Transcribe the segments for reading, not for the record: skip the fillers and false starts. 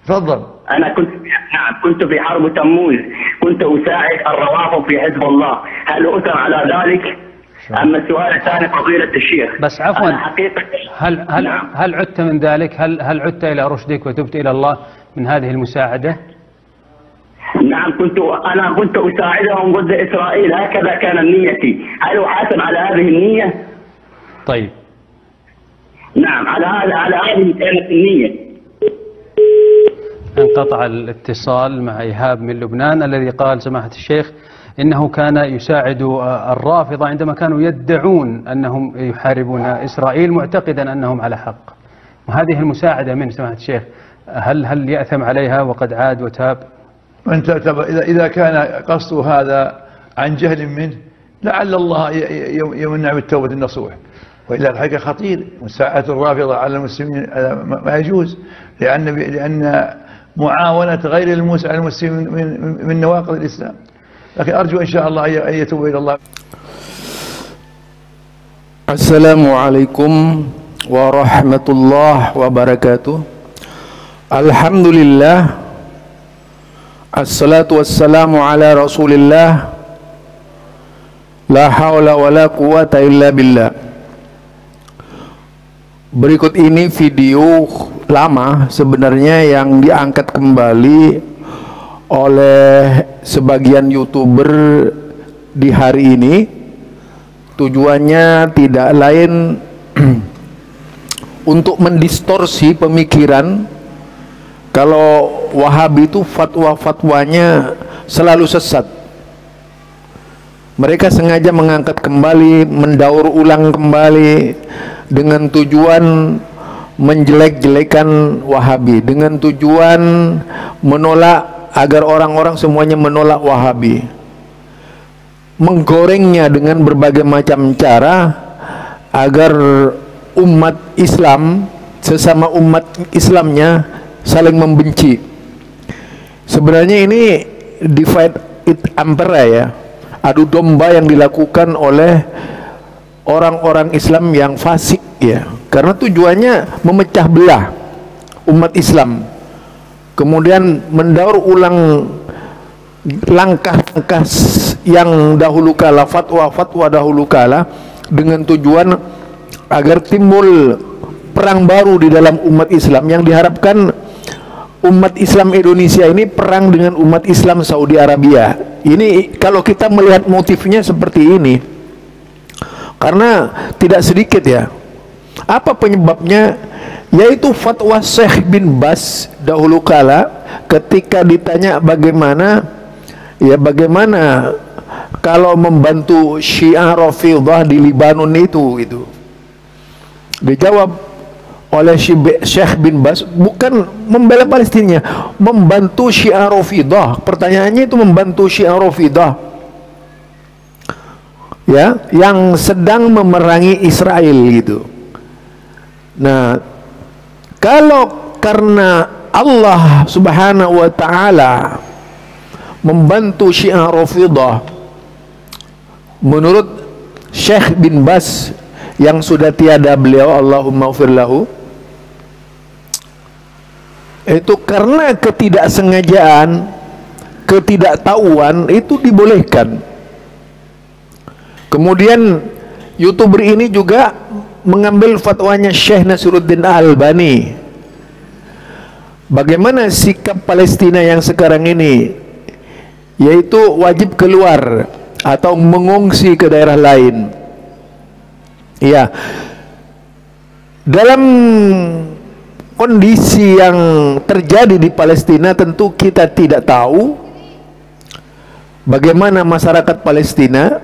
تفضل. أنا كنت في حرب تموز، كنت أساعد الروافض في حزب الله، هل أؤثر على ذلك؟ أما السؤال الثاني فضيلة الشيخ، بس عفوا، حقيقة هل عدت من ذلك؟ هل عدت إلى رشدك وتبت إلى الله من هذه المساعدة؟ نعم، أنا كنت أساعدهم ضد إسرائيل، هكذا كان نيتي، هل أحاسب على هذه النية؟ طيب. نعم، على هذه كانت النية. انقطع الاتصال مع إيهاب من لبنان الذي قال سماحة الشيخ إنه كان يساعد الرافضة عندما كانوا يدعون أنهم يحاربون إسرائيل معتقدا أنهم على حق، وهذه المساعدة من سماحة الشيخ هل يأثم عليها وقد عاد وتاب؟ أنت إذا كان قصده هذا عن جهل منه لعل الله يمنع بالتوبة النصوح، وإلا الحقيقة خطير مساعدة الرافضة على المسلمين ما يجوز، لأن معاونة غير المسلمين من نواقض الإسلام. لكن أرجو إن شاء الله أن يتوب إلى الله. السلام عليكم ورحمة الله وبركاته. الحمد لله، assalatu wassalamu ala rasulillah, la hawla wa la quwata illa billah. Berikut ini video lama sebenarnya yang diangkat kembali oleh sebagian YouTuber di hari ini. Tujuannya tidak lain untuk mendistorsi pemikiran kalau Wahabi itu fatwa-fatwanya selalu sesat. Mereka sengaja mengangkat kembali, mendaur ulang kembali dengan tujuan menjelek-jelekan Wahabi, dengan tujuan menolak agar orang-orang semuanya menolak Wahabi, menggorengnya dengan berbagai macam cara agar umat Islam, sesama umat Islamnya saling membenci. Sebenarnya ini divide it impera ya, adu domba yang dilakukan oleh orang-orang Islam yang fasik ya, karena tujuannya memecah belah umat Islam, kemudian mendaur ulang langkah-langkah yang dahulu kala, fatwa-fatwa dahulu kala, dengan tujuan agar timbul perang baru di dalam umat Islam yang diharapkan umat Islam Indonesia ini perang dengan umat Islam Saudi Arabia. Ini kalau kita melihat motifnya seperti ini, karena tidak sedikit ya. Apa penyebabnya? Yaitu fatwa Syekh bin Baz dahulu kala ketika ditanya bagaimana kalau membantu Syiah Rafidhah di Libanon itu. Dijawab oleh Syekh bin Baz, bukan membela Palestina, membantu Syiah Rafidhah. Pertanyaannya itu membantu Syiah Rafidhah ya, yang sedang memerangi Israel gitu. Nah, kalau karena Allah Subhanahu wa taala membantu Syiah Rafidhah, menurut Syekh bin Baz yang sudah tiada beliau, Allahumma ighfir lahu, itu karena ketidaksengajaan, ketidaktahuan, itu dibolehkan. Kemudian YouTuber ini juga mengambil fatwanya Syekh Nasiruddin Al-Albani. Bagaimana sikap Palestina yang sekarang ini, yaitu wajib keluar atau mengungsi ke daerah lain. Ya, dalam kondisi yang terjadi di Palestina, tentu kita tidak tahu bagaimana masyarakat Palestina.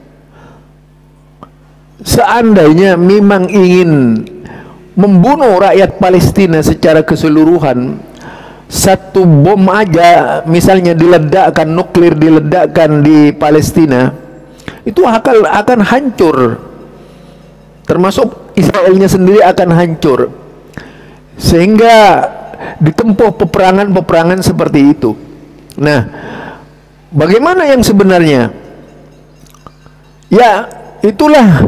Seandainya memang ingin membunuh rakyat Palestina secara keseluruhan, satu bom aja misalnya diledakkan, nuklir diledakkan di Palestina, itu akan hancur, termasuk Israelnya sendiri akan hancur. Sehingga ditempuh peperangan-peperangan seperti itu. Nah, bagaimana yang sebenarnya? Ya, itulah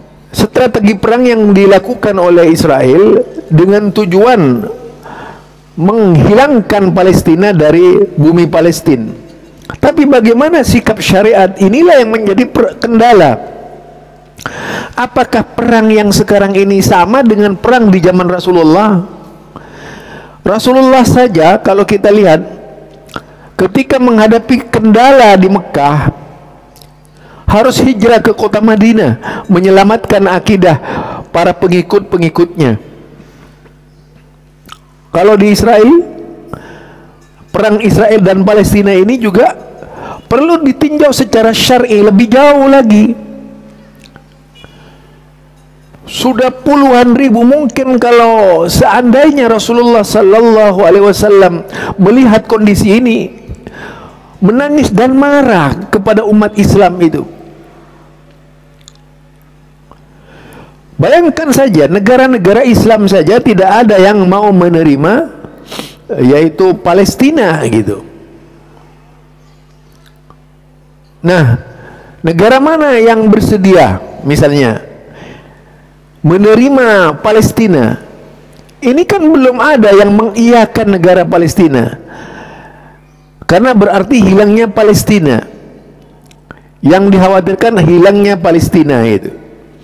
strategi perang yang dilakukan oleh Israel dengan tujuan menghilangkan Palestina dari bumi Palestina. Tapi bagaimana sikap syariat, inilah yang menjadi kendala. Apakah perang yang sekarang ini sama dengan perang di zaman Rasulullah? Rasulullah saja kalau kita lihat ketika menghadapi kendala di Mekah harus hijrah ke kota Madinah menyelamatkan akidah para pengikut-pengikutnya. Kalau di Israel, perang Israel dan Palestina ini juga perlu ditinjau secara syar'i lebih jauh lagi. Sudah puluhan ribu, mungkin kalau seandainya Rasulullah sallallahu alaihi wasallam melihat kondisi ini, menangis dan marah kepada umat Islam itu. Bayangkan saja, negara-negara Islam saja tidak ada yang mau menerima, yaitu Palestina gitu. Nah, negara mana yang bersedia misalnya menerima Palestina? Ini kan belum ada yang mengiyakan negara Palestina, karena berarti hilangnya Palestina. Yang dikhawatirkan hilangnya Palestina itu.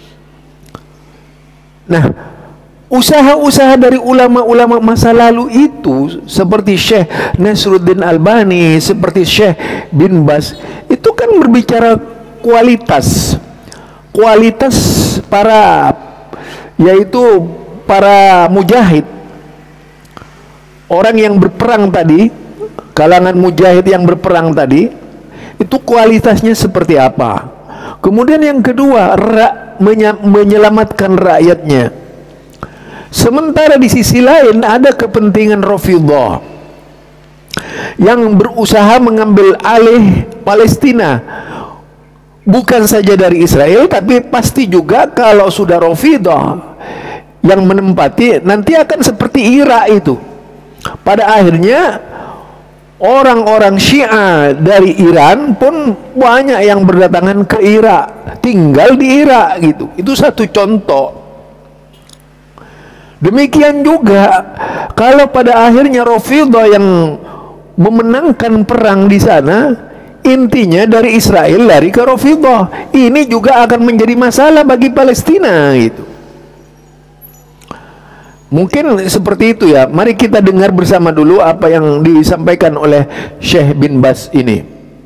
Nah, usaha-usaha dari ulama-ulama masa lalu itu seperti Syekh Nasruddin Albani, seperti Syekh bin Baz, itu kan berbicara kualitas para, yaitu para mujahid, orang yang berperang tadi, kalangan mujahid yang berperang tadi, itu kualitasnya seperti apa. Kemudian yang kedua, menyelamatkan rakyatnya. Sementara di sisi lain ada kepentingan Rafidhah yang berusaha mengambil alih Palestina, bukan saja dari Israel, tapi pasti juga kalau sudah Rafidhah yang menempati, nanti akan seperti Irak itu. Pada akhirnya orang-orang Syiah dari Iran pun banyak yang berdatangan ke Irak, tinggal di Irak gitu. Itu satu contoh. Demikian juga kalau pada akhirnya Rafidhah yang memenangkan perang di sana, intinya dari Israel lari ke Rafidhah. Ini juga akan menjadi masalah bagi Palestina gitu. Mungkin seperti itu ya. Mari kita dengar bersama dulu apa yang disampaikan oleh Syekh bin Baz ini.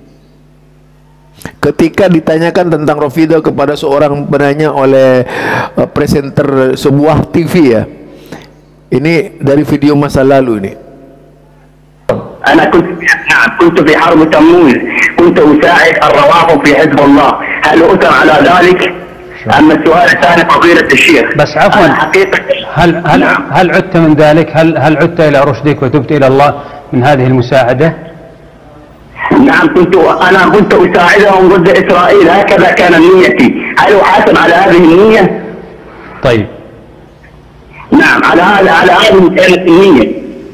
Ketika ditanyakan tentang Rafidhah kepada seorang penanya oleh presenter sebuah TV ya. Ini dari video masa lalu ini. أنا كنت في حرب تموز، كنت أساعد الروافض في حزب الله، هل أثر على ذلك؟ أما السؤال الثاني فضيلة الشيخ، بس عفوا، حقيقة هل عدت من ذلك؟ هل عدت إلى رشدك وتبت إلى الله من هذه المساعدة؟ نعم، كنت أساعدهم ضد إسرائيل، هكذا كان نيتي. هل أحاسب على هذه النية؟ طيب. نعم، على هذه كانت النية.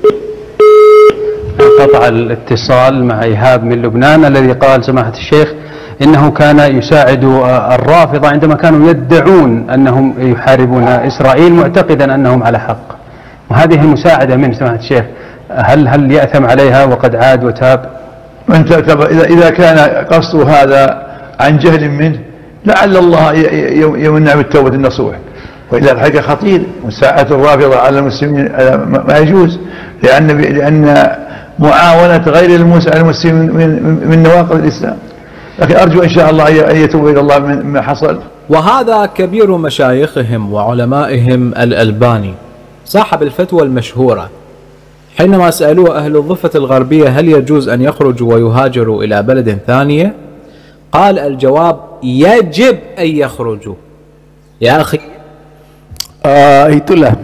قطع الاتصال مع إيهاب من لبنان الذي قال سماحة الشيخ إنه كان يساعد الرافضة عندما كانوا يدعون أنهم يحاربون إسرائيل معتقدا أنهم على حق، وهذه المساعدة من سماحة الشيخ هل يأثم عليها وقد عاد وتاب؟ إذا كان قصده هذا عن جهل منه لعل الله يمنع بالتوبة النصوح، وإلا الحقيقة خطير. مساعدة الرافضة على المسلمين ما يجوز، لأن معاونة غير المسلمين من نواقض الإسلام. لكن أرجو إن شاء الله أن يتوبوا إلى الله مما حصل. وهذا كبير مشايخهم وعلمائهم الألباني صاحب الفتوى المشهورة، حينما سألوه أهل الضفة الغربية هل يجوز أن يخرجوا ويهاجروا إلى بلد ثانية، قال الجواب يجب أن يخرجوا. يا أخي itulah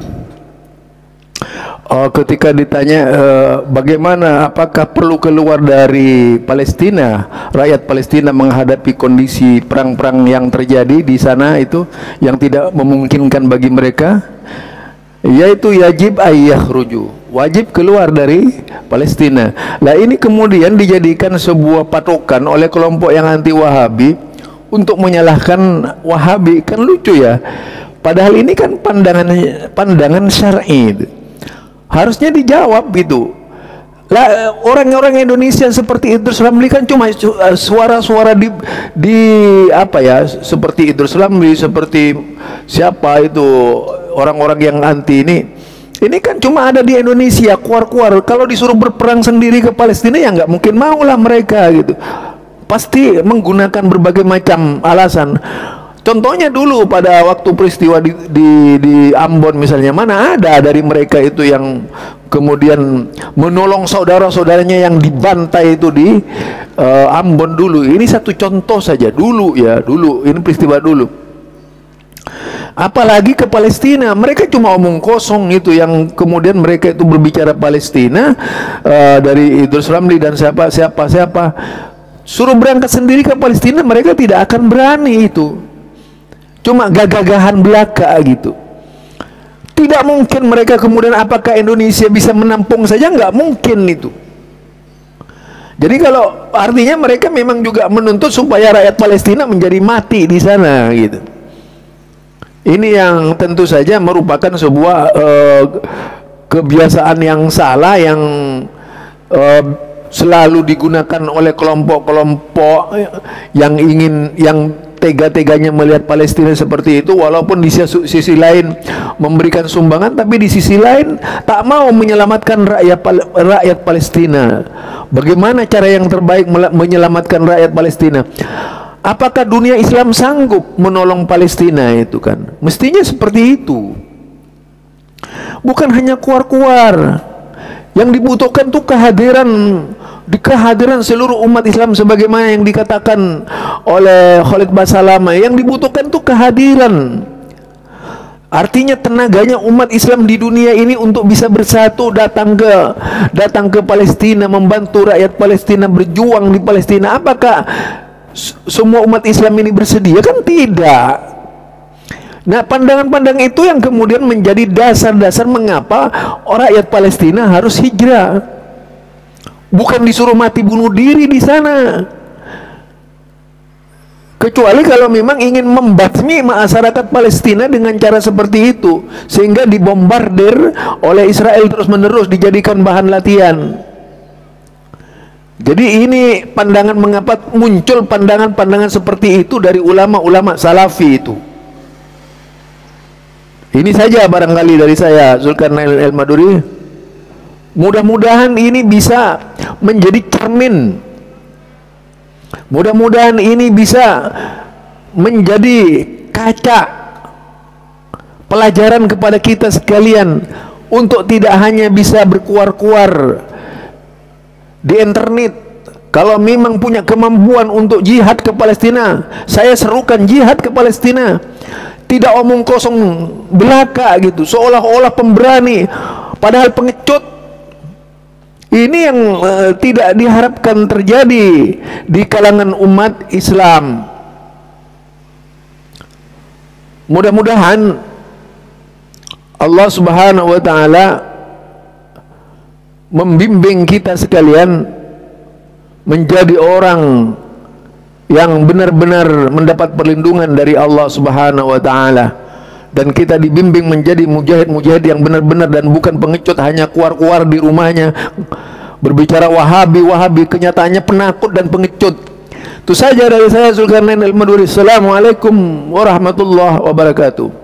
ketika ditanya bagaimana, apakah perlu keluar dari Palestina, rakyat Palestina menghadapi kondisi perang-perang yang terjadi di sana itu yang tidak memungkinkan bagi mereka, yaitu yajib ayyakhruju, wajib keluar dari Palestina. Lah ini kemudian dijadikan sebuah patokan oleh kelompok yang anti Wahabi untuk menyalahkan Wahabi. Kan lucu ya, padahal ini kan pandangan syar'i. Harusnya dijawab gitu. Lah orang-orang Indonesia seperti Idrus Ramli kan cuma suara-suara di apa ya, seperti Idrus Ramli, seperti siapa itu orang-orang yang anti ini kan cuma ada di Indonesia, kuar-kuar. Kalau disuruh berperang sendiri ke Palestina ya nggak mungkin maulah mereka gitu. Pasti menggunakan berbagai macam alasan. Contohnya dulu pada waktu peristiwa di Ambon misalnya, mana ada dari mereka itu yang kemudian menolong saudara-saudaranya yang dibantai itu di Ambon dulu. Ini satu contoh saja dulu ya, dulu ini peristiwa dulu. Apalagi ke Palestina, mereka cuma omong kosong itu, yang kemudian mereka itu berbicara Palestina dari Idrus Ramli dan siapa. Suruh berangkat sendiri ke Palestina mereka tidak akan berani itu. Cuma gagah-gagahan belaka gitu. Tidak mungkin mereka kemudian, apakah Indonesia bisa menampung saja? Nggak mungkin itu. Jadi kalau artinya mereka memang juga menuntut supaya rakyat Palestina menjadi mati di sana gitu. Ini yang tentu saja merupakan sebuah kebiasaan yang salah yang selalu digunakan oleh kelompok-kelompok yang ingin, yang tega-teganya melihat Palestina seperti itu, walaupun di sisi lain memberikan sumbangan, tapi di sisi lain tak mau menyelamatkan rakyat Palestina. Bagaimana cara yang terbaik menyelamatkan rakyat Palestina? Apakah dunia Islam sanggup menolong Palestina itu kan? Mestinya seperti itu. Bukan hanya kuar-kuar. Yang dibutuhkan tuh kehadiran seluruh umat Islam, sebagaimana yang dikatakan oleh Khalid Basalamah. Yang dibutuhkan tuh kehadiran, artinya tenaganya umat Islam di dunia ini untuk bisa bersatu, datang ke Palestina, membantu rakyat Palestina berjuang di Palestina. Apakah semua umat Islam ini bersedia? Kan tidak. Nah, pandangan-pandangan itu yang kemudian menjadi dasar-dasar mengapa rakyat Palestina harus hijrah. Bukan disuruh mati bunuh diri di sana. Kecuali kalau memang ingin membasmi masyarakat Palestina dengan cara seperti itu, sehingga dibombardir oleh Israel terus-menerus, dijadikan bahan latihan. Jadi ini pandangan, mengapa muncul pandangan-pandangan seperti itu dari ulama-ulama salafi itu. Ini saja barangkali dari saya, Zulkarnain Al-Maduri. Mudah-mudahan ini bisa menjadi cermin. Mudah-mudahan ini bisa menjadi kaca pelajaran kepada kita sekalian, untuk tidak hanya bisa berkuar-kuar di internet. Kalau memang punya kemampuan untuk jihad ke Palestina, saya serukan jihad ke Palestina. Tidak omong kosong belaka gitu, seolah-olah pemberani, padahal pengecut. Ini yang tidak diharapkan terjadi di kalangan umat Islam. Mudah-mudahan Allah Subhanahu wa taala membimbing kita sekalian menjadi orang yang benar-benar mendapat perlindungan dari Allah Subhanahu wa taala, dan kita dibimbing menjadi mujahid-mujahid yang benar-benar dan bukan pengecut hanya kuar-kuar di rumahnya berbicara wahabi, kenyataannya penakut dan pengecut. Itu saja dari saya, Zulkarnain Al-Maduri. Assalamualaikum warahmatullahi wabarakatuh.